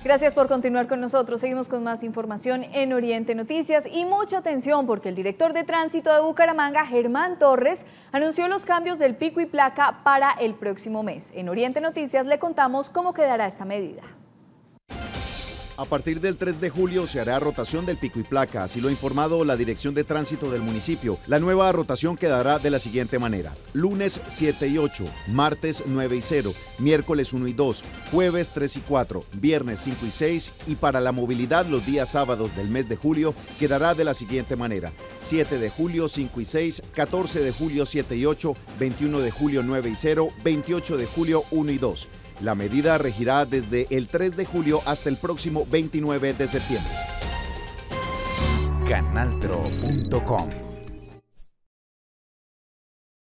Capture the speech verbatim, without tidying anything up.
Gracias por continuar con nosotros. Seguimos con más información en Oriente Noticias y mucha atención porque el director de tránsito de Bucaramanga, Germán Torres, anunció los cambios del pico y placa para el próximo mes. En Oriente Noticias le contamos cómo quedará esta medida. A partir del tres de julio se hará rotación del pico y placa, así lo ha informado la Dirección de Tránsito del municipio. La nueva rotación quedará de la siguiente manera: lunes siete y ocho, martes nueve y cero, miércoles uno y dos, jueves tres y cuatro, viernes cinco y seis, y para la movilidad los días sábados del mes de julio quedará de la siguiente manera: siete de julio cinco y seis, catorce de julio siete y ocho, veintiuno de julio nueve y cero, veintiocho de julio uno y dos. La medida regirá desde el tres de julio hasta el próximo veintinueve de septiembre. canaltro punto com